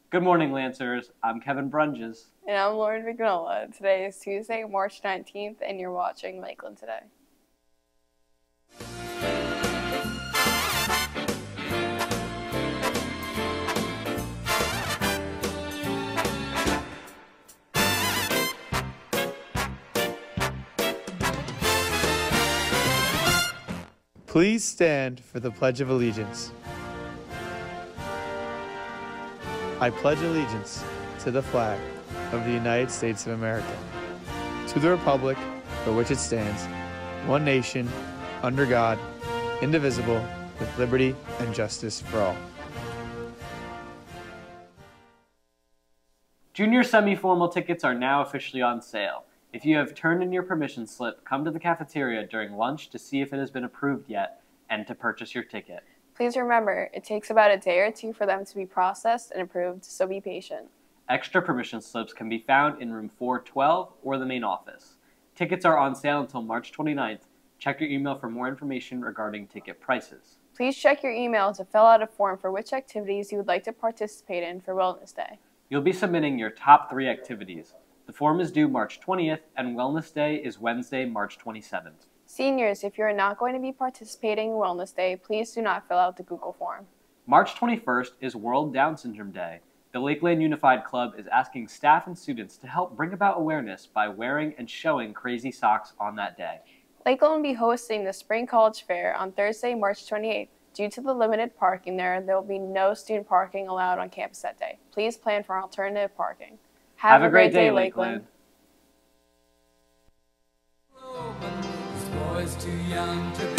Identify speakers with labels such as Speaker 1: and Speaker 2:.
Speaker 1: Good morning, Lancers. I'm Kevin Brunges.
Speaker 2: And I'm Lauren Vignola. Today is Tuesday, March 19th, and you're watching Lakeland Today.
Speaker 3: Please stand for the Pledge of Allegiance. I pledge allegiance to the flag of the United States of America, to the republic for which it stands, one nation, under God, indivisible, with liberty and justice for all.
Speaker 1: Junior semi-formal tickets are now officially on sale. If you have turned in your permission slip, come to the cafeteria during lunch to see if it has been approved yet and to purchase your ticket.
Speaker 2: Please remember, it takes about a day or two for them to be processed and approved, so be patient.
Speaker 1: Extra permission slips can be found in room 412 or the main office. Tickets are on sale until March 29th. Check your email for more information regarding ticket prices.
Speaker 2: Please check your email to fill out a form for which activities you would like to participate in for Wellness Day.
Speaker 1: You'll be submitting your top 3 activities. The form is due March 20th, and Wellness Day is Wednesday, March 27th.
Speaker 2: Seniors, if you are not going to be participating in Wellness Day, please do not fill out the Google form.
Speaker 1: March 21st is World Down Syndrome Day. The Lakeland Unified Club is asking staff and students to help bring about awareness by wearing and showing crazy socks on that day.
Speaker 2: Lakeland will be hosting the Spring College Fair on Thursday, March 28th. Due to the limited parking there will be no student parking allowed on campus that day. Please plan for alternative parking.
Speaker 1: Have a great day, Lakeland.
Speaker 4: This boy's too young to